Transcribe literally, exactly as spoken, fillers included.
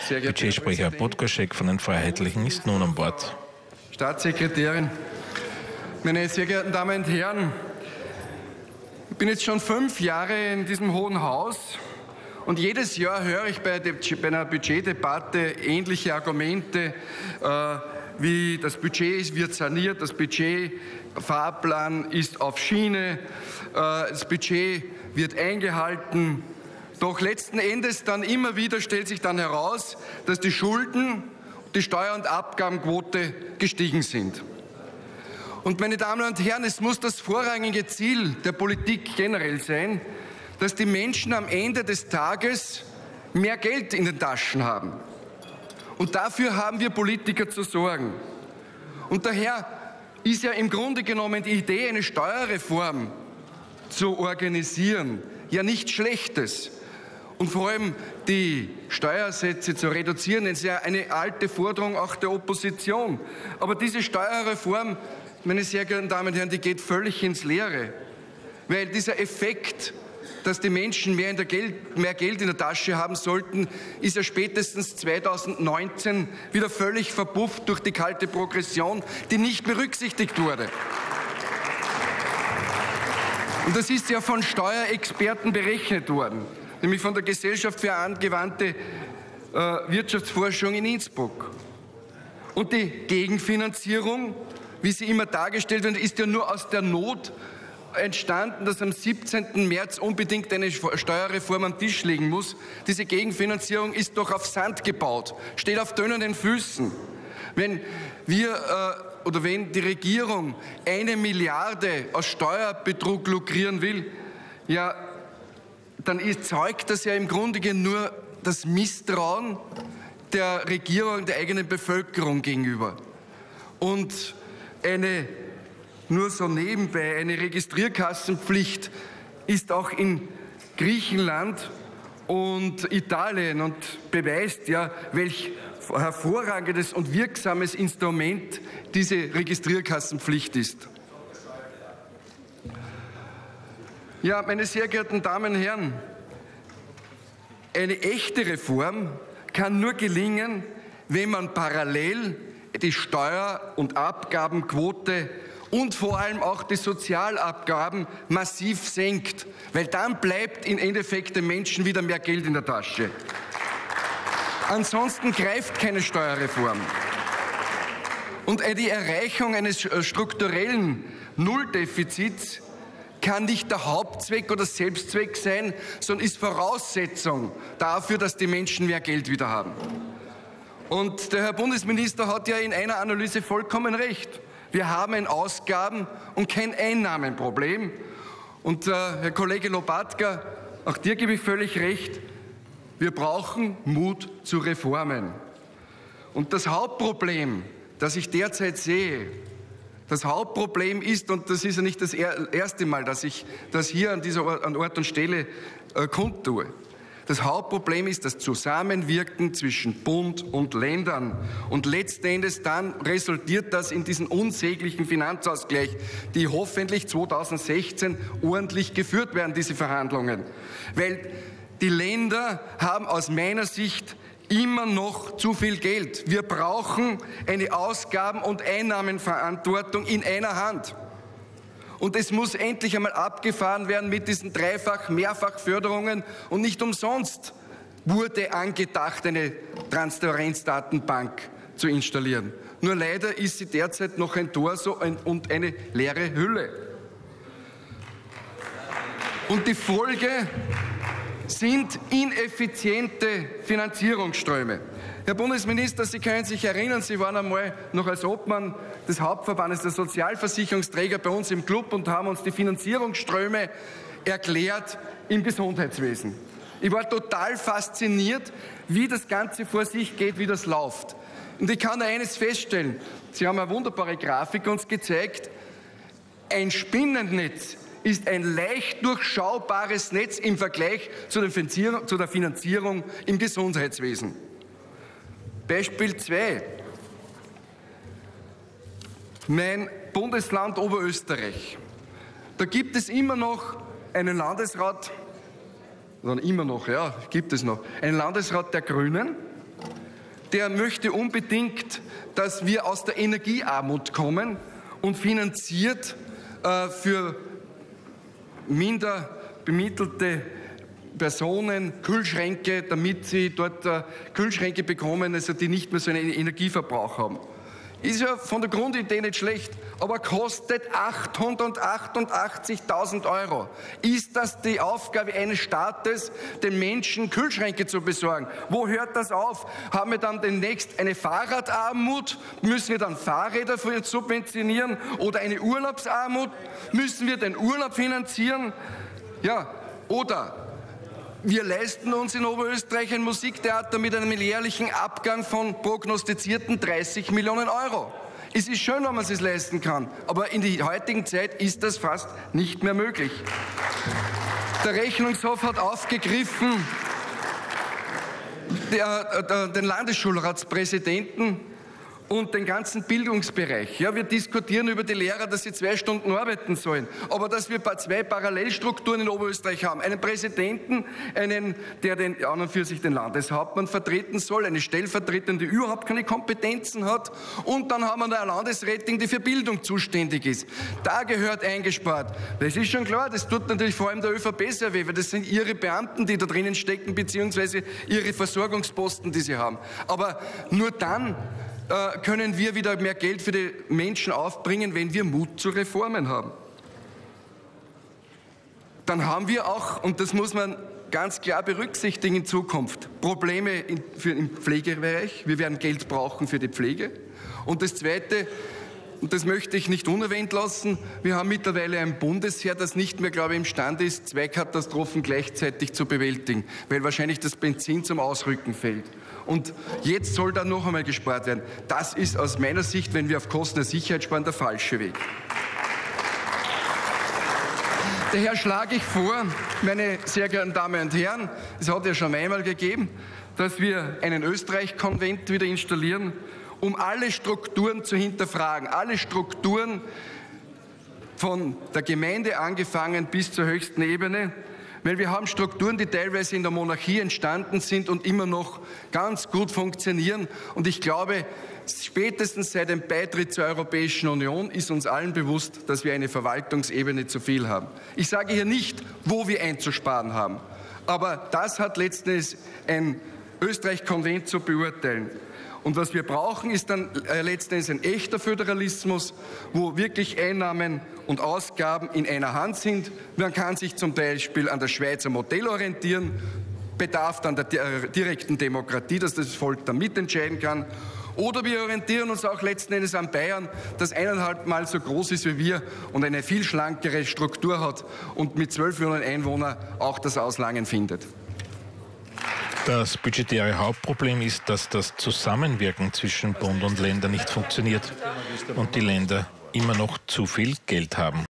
Budgetsprecher Podgoschek von den Freiheitlichen ist nun an Bord. Staatssekretärin, meine sehr geehrten Damen und Herren, ich bin jetzt schon fünf Jahre in diesem Hohen Haus und jedes Jahr höre ich bei, bei einer Budgetdebatte ähnliche Argumente, äh, wie das Budget wird saniert, das Budgetfahrplan ist auf Schiene, äh, das Budget wird eingehalten. Doch letzten Endes dann immer wieder stellt sich dann heraus, dass die Schulden, die Steuer- und Abgabenquote gestiegen sind. Und meine Damen und Herren, es muss das vorrangige Ziel der Politik generell sein, dass die Menschen am Ende des Tages mehr Geld in den Taschen haben. Und dafür haben wir Politiker zu sorgen. Und daher ist ja im Grunde genommen die Idee, eine Steuerreform zu organisieren, ja nichts Schlechtes. Und vor allem die Steuersätze zu reduzieren, das ist ja eine alte Forderung auch der Opposition. Aber diese Steuerreform, meine sehr geehrten Damen und Herren, die geht völlig ins Leere. Weil dieser Effekt, dass die Menschen mehr, in der Geld, mehr Geld in der Tasche haben sollten, ist ja spätestens zweitausendneunzehn wieder völlig verpufft durch die kalte Progression, die nicht berücksichtigt wurde. Und das ist ja von Steuerexperten berechnet worden, nämlich von der Gesellschaft für angewandte äh, Wirtschaftsforschung in Innsbruck. Und die Gegenfinanzierung, wie sie immer dargestellt wird, ist ja nur aus der Not entstanden, dass am siebzehnten März unbedingt eine Steuerreform am Tisch liegen muss. Diese Gegenfinanzierung ist doch auf Sand gebaut, steht auf dönernden Füßen. Wenn wir äh, oder wenn die Regierung eine Milliarde aus Steuerbetrug lukrieren will, ja, dann ist, zeugt das ja im Grunde genommen nur das Misstrauen der Regierung, der eigenen Bevölkerung gegenüber. Und eine Nur so nebenbei, eine Registrierkassenpflicht ist auch in Griechenland und Italien und beweist ja, welch hervorragendes und wirksames Instrument diese Registrierkassenpflicht ist. Ja, meine sehr geehrten Damen und Herren, eine echte Reform kann nur gelingen, wenn man parallel die Steuer- und Abgabenquote und vor allem auch die Sozialabgaben massiv senkt, weil dann bleibt im Endeffekt den Menschen wieder mehr Geld in der Tasche. Ansonsten greift keine Steuerreform. Und die Erreichung eines strukturellen Nulldefizits kann nicht der Hauptzweck oder Selbstzweck sein, sondern ist Voraussetzung dafür, dass die Menschen mehr Geld wieder haben. Und der Herr Bundesminister hat ja in einer Analyse vollkommen recht. Wir haben ein Ausgaben- und kein Einnahmenproblem. Und äh, Herr Kollege Lopatka, auch dir gebe ich völlig recht, wir brauchen Mut zu Reformen. Und das Hauptproblem, das ich derzeit sehe, das Hauptproblem ist, und das ist ja nicht das erste Mal, dass ich das hier an dieser Ort, an Ort und Stelle äh, kundtue, das Hauptproblem ist das Zusammenwirken zwischen Bund und Ländern. Und letzten Endes dann resultiert das in diesen unsäglichen Finanzausgleich, die hoffentlich zweitausendsechzehn ordentlich geführt werden, diese Verhandlungen. Weil die Länder haben aus meiner Sicht immer noch zu viel Geld. Wir brauchen eine Ausgaben- und Einnahmenverantwortung in einer Hand. Und es muss endlich einmal abgefahren werden mit diesen Dreifach-, Mehrfachförderungen. Und nicht umsonst wurde angedacht, eine Transparenzdatenbank zu installieren. Nur leider ist sie derzeit noch ein Torso und eine leere Hülle. Und die Folge sind ineffiziente Finanzierungsströme. Herr Bundesminister, Sie können sich erinnern, Sie waren einmal noch als Obmann des Hauptverbandes der Sozialversicherungsträger bei uns im Club und haben uns die Finanzierungsströme erklärt im Gesundheitswesen. Ich war total fasziniert, wie das Ganze vor sich geht, wie das läuft. Und ich kann eines feststellen, Sie haben eine wunderbare Grafik uns gezeigt, ein Spinnennetz ist ein leicht durchschaubares Netz im Vergleich zu der Finanzierung im Gesundheitswesen. Beispiel zwei. Mein Bundesland Oberösterreich. Da gibt es immer noch einen Landesrat, oder immer noch, ja, gibt es noch, einen Landesrat der Grünen, der möchte unbedingt, dass wir aus der Energiearmut kommen und finanziert äh, für minder bemittelte Personen Kühlschränke, damit sie dort äh, Kühlschränke bekommen, also die nicht mehr so einen Energieverbrauch haben. Ist ja von der Grundidee nicht schlecht, aber kostet achthundertachtundachtzigtausend Euro. Ist das die Aufgabe eines Staates, den Menschen Kühlschränke zu besorgen? Wo hört das auf? Haben wir dann demnächst eine Fahrradarmut? Müssen wir dann Fahrräder subventionieren? Oder eine Urlaubsarmut? Müssen wir den Urlaub finanzieren? Ja, oder wir leisten uns in Oberösterreich ein Musiktheater mit einem jährlichen Abgang von prognostizierten dreißig Millionen Euro. Es ist schön, wenn man es sich leisten kann, aber in der heutigen Zeit ist das fast nicht mehr möglich. Der Rechnungshof hat aufgegriffen, der, der, den Landesschulratspräsidenten und den ganzen Bildungsbereich. Ja, wir diskutieren über die Lehrer, dass sie zwei Stunden arbeiten sollen. Aber dass wir zwei Parallelstrukturen in Oberösterreich haben. Einen Präsidenten, einen, der den, an und für sich den Landeshauptmann vertreten soll, eine Stellvertreterin, die überhaupt keine Kompetenzen hat. Und dann haben wir eine Landesrätin, die für Bildung zuständig ist. Da gehört eingespart. Das ist schon klar, das tut natürlich vor allem der ÖVP sehr weh, weil das sind ihre Beamten, die da drinnen stecken, beziehungsweise ihre Versorgungsposten, die sie haben. Aber nur dann können wir wieder mehr Geld für die Menschen aufbringen, wenn wir Mut zu Reformen haben. Dann haben wir auch, und das muss man ganz klar berücksichtigen in Zukunft, Probleme in, für, im Pflegebereich. Wir werden Geld brauchen für die Pflege. Und das Zweite, und das möchte ich nicht unerwähnt lassen, wir haben mittlerweile ein Bundesheer, das nicht mehr, glaube ich, imstande ist, zwei Katastrophen gleichzeitig zu bewältigen, weil wahrscheinlich das Benzin zum Ausrücken fehlt. Und jetzt soll da noch einmal gespart werden. Das ist aus meiner Sicht, wenn wir auf Kosten der Sicherheit sparen, der falsche Weg. Daher schlage ich vor, meine sehr geehrten Damen und Herren, es hat ja schon einmal gegeben, dass wir einen Österreich-Konvent wieder installieren, um alle Strukturen zu hinterfragen, alle Strukturen von der Gemeinde angefangen bis zur höchsten Ebene. Weil wir haben Strukturen, die teilweise in der Monarchie entstanden sind und immer noch ganz gut funktionieren. Und ich glaube, spätestens seit dem Beitritt zur Europäischen Union ist uns allen bewusst, dass wir eine Verwaltungsebene zu viel haben. Ich sage hier nicht, wo wir einzusparen haben. Aber das hat letztendlich ein Österreich-Konvent zu beurteilen. Und was wir brauchen, ist dann letztendlich ein echter Föderalismus, wo wirklich Einnahmen und Ausgaben in einer Hand sind. Man kann sich zum Beispiel an das Schweizer Modell orientieren, bedarf dann der direkten Demokratie, dass das Volk dann mitentscheiden kann. Oder wir orientieren uns auch letzten Endes an Bayern, das eineinhalb Mal so groß ist wie wir und eine viel schlankere Struktur hat und mit zwölf Millionen Einwohnern auch das Auslangen findet. Das budgetäre Hauptproblem ist, dass das Zusammenwirken zwischen Bund und Ländern nicht funktioniert und die Länder immer noch zu viel Geld haben.